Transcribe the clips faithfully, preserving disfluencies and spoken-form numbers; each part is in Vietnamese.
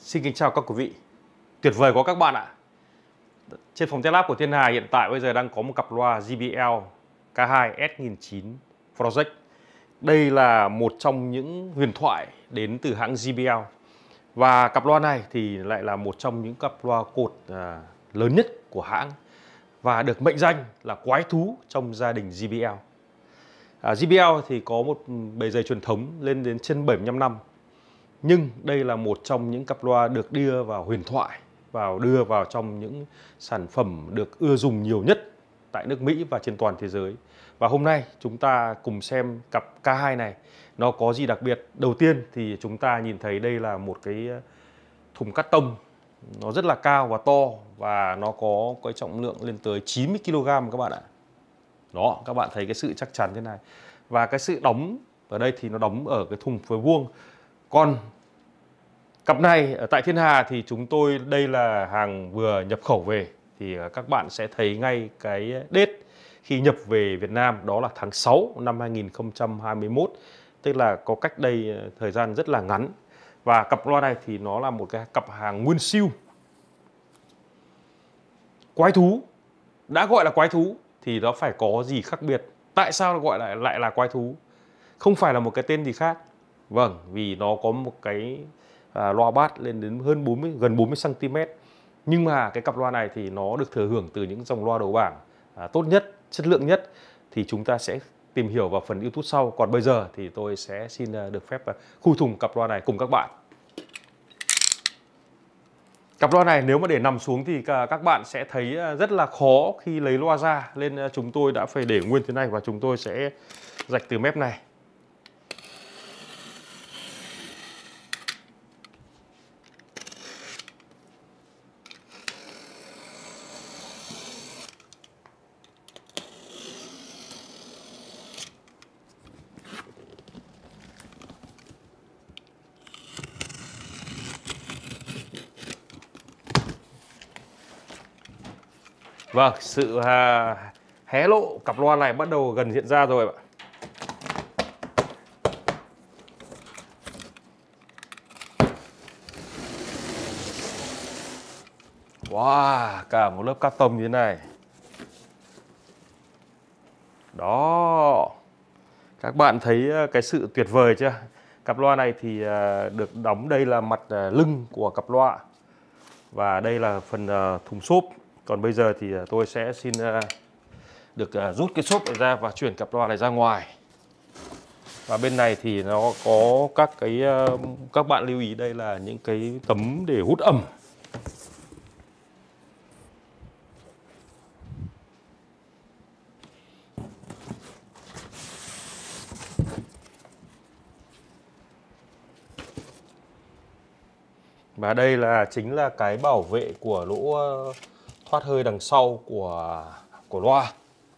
Xin kính chào các quý vị. Tuyệt vời có các bạn ạ. Trên phòng test lab của Thiên Hà hiện tại bây giờ đang có một cặp loa J B L K hai S một nghìn chín trăm Project. Đây là một trong những huyền thoại đến từ hãng J B L. Và cặp loa này thì lại là một trong những cặp loa cột à, lớn nhất của hãng và được mệnh danh là quái thú trong gia đình J B L. À, J B L thì có một bề dày truyền thống lên đến trên bảy mươi lăm năm. Nhưng đây là một trong những cặp loa được đưa vào huyền thoại, vào đưa vào trong những sản phẩm được ưa dùng nhiều nhất tại nước Mỹ và trên toàn thế giới. Và hôm nay chúng ta cùng xem cặp K hai này nó có gì đặc biệt. Đầu tiên thì chúng ta nhìn thấy đây là một cái thùng cắt tông, nó rất là cao và to và nó có cái trọng lượng lên tới chín mươi ki lô gam các bạn ạ. Đó, các bạn thấy cái sự chắc chắn thế này. Và cái sự đóng ở đây thì nó đóng ở cái thùng phối vuông. Còn cặp này ở tại Thiên Hà thì chúng tôi đây là hàng vừa nhập khẩu về, thì các bạn sẽ thấy ngay cái date khi nhập về Việt Nam, đó là tháng sáu năm hai nghìn không trăm hai mươi mốt, tức là có cách đây thời gian rất là ngắn. Và cặp loa này thì nó là một cái cặp hàng nguyên siêu. Quái thú, đã gọi là quái thú thì nó phải có gì khác biệt. Tại sao gọi lại lại là quái thú? Không phải là một cái tên gì khác. Vâng, vì nó có một cái à, loa bass lên đến hơn bốn mươi, gần bốn mươi xăng ti mét. Nhưng mà cái cặp loa này thì nó được thừa hưởng từ những dòng loa đầu bảng à, tốt nhất, chất lượng nhất. Thì chúng ta sẽ tìm hiểu vào phần YouTube sau. Còn bây giờ thì tôi sẽ xin được phép khui thùng cặp loa này cùng các bạn. Cặp loa này nếu mà để nằm xuống thì các bạn sẽ thấy rất là khó khi lấy loa ra. Nên chúng tôi đã phải để nguyên thế này và chúng tôi sẽ rạch từ mép này. Vâng, sự à, hé lộ cặp loa này bắt đầu gần hiện ra rồi ạ. Wow, cả một lớp cát tông như thế này. Đó, các bạn thấy cái sự tuyệt vời chưa? Cặp loa này thì được đóng, đây là mặt lưng của cặp loa. Và đây là phần thùng xốp. Còn bây giờ thì tôi sẽ xin được rút cái xốp này ra và chuyển cặp loa này ra ngoài. Và bên này thì nó có các cái, các bạn lưu ý đây là những cái tấm để hút ẩm. Và đây là chính là cái bảo vệ của lỗ thoát hơi đằng sau của của loa.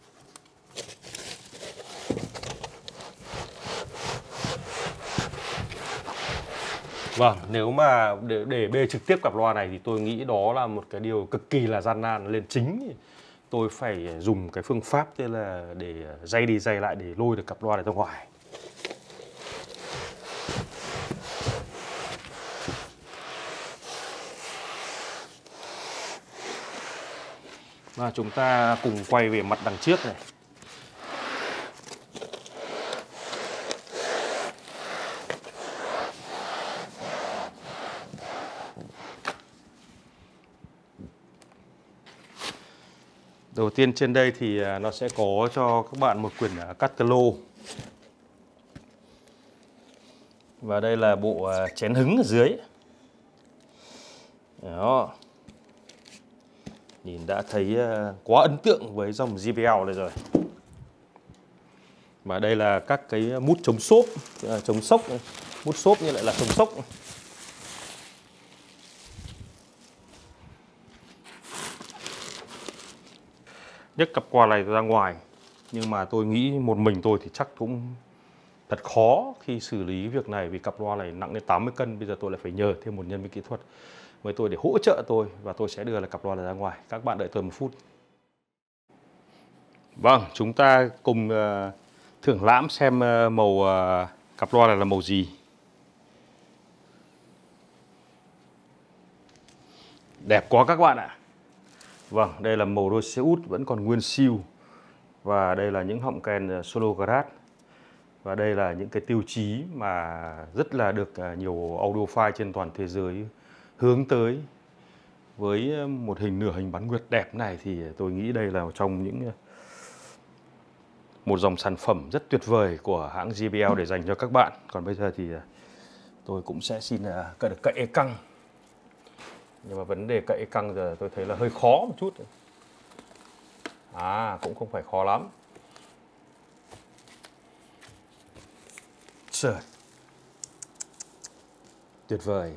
Vâng, nếu mà để, để bê trực tiếp cặp loa này thì tôi nghĩ đó là một cái điều cực kỳ là gian nan. Lên chính tôi phải dùng cái phương pháp tức là để day đi day lại để lôi được cặp loa này ra ngoài. Và chúng ta cùng quay về mặt đằng trước này. Đầu tiên trên đây thì nó sẽ có cho các bạn một quyển cắt lô. Và đây là bộ chén hứng ở dưới. Đó. Nhìn đã thấy quá ấn tượng với dòng J B L này rồi. Và đây là các cái mút chống xốp, chống sốc, mút xốp như lại là chống sốc. Nhấc cặp loa này ra ngoài, nhưng mà tôi nghĩ một mình tôi thì chắc cũng thật khó khi xử lý việc này, vì cặp loa này nặng đến tám mươi cân. Bây giờ tôi lại phải nhờ thêm một nhân viên kỹ thuật với tôi để hỗ trợ tôi, và tôi sẽ đưa là cặp loa này ra ngoài. Các bạn đợi tôi một phút. Vâng, chúng ta cùng uh, thưởng lãm xem uh, màu uh, cặp loa này là màu gì. Đẹp quá các bạn ạ. Vâng, đây là màu đôi xe út vẫn còn nguyên siêu. Và đây là những họng kèn solo grass. Và đây là những cái tiêu chí mà rất là được nhiều audiophile trên toàn thế giới hướng tới. Với một hình nửa hình bán nguyệt đẹp này thì tôi nghĩ đây là một trong những một dòng sản phẩm rất tuyệt vời của hãng gi bê lờ để dành cho các bạn. Còn bây giờ thì tôi cũng sẽ xin cậy được cậy căng. Nhưng mà vấn đề cậy căng giờ tôi thấy là hơi khó một chút. À, cũng không phải khó lắm. Trời, tuyệt vời.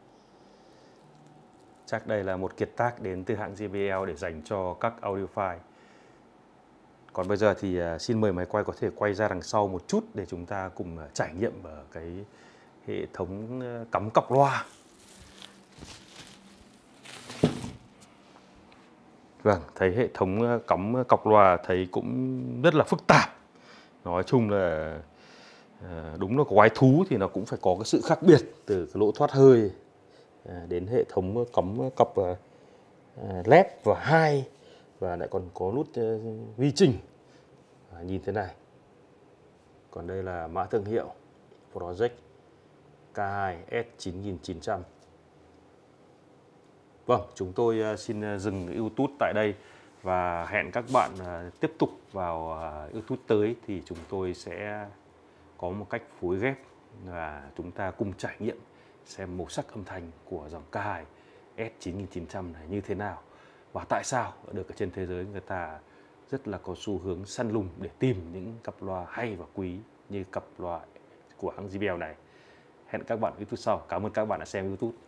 Chắc đây là một kiệt tác đến từ hãng gi bê lờ để dành cho các audiophile. Còn bây giờ thì xin mời máy quay có thể quay ra đằng sau một chút để chúng ta cùng trải nghiệm ở cái hệ thống cắm cọc loa. Vâng, thấy hệ thống cắm cọc loa thấy cũng rất là phức tạp. Nói chung là đúng là quái thú thì nó cũng phải có cái sự khác biệt, từ cái lỗ thoát hơi đến hệ thống cắm cọc led và hai, và lại còn có nút vi chỉnh nhìn thế này. Còn đây là mã thương hiệu Project K hai S chín nghìn chín trăm. Vâng, chúng tôi xin dừng YouTube tại đây và hẹn các bạn tiếp tục vào YouTube tới thì chúng tôi sẽ có một cách phối ghép và chúng ta cùng trải nghiệm xem màu sắc âm thanh của dòng K hai S chín nghìn chín trăm này như thế nào và tại sao được ở trên thế giới người ta rất là có xu hướng săn lùng để tìm những cặp loa hay và quý như cặp loa của hãng gi bê lờ này. Hẹn các bạn ở YouTube sau. Cảm ơn các bạn đã xem YouTube.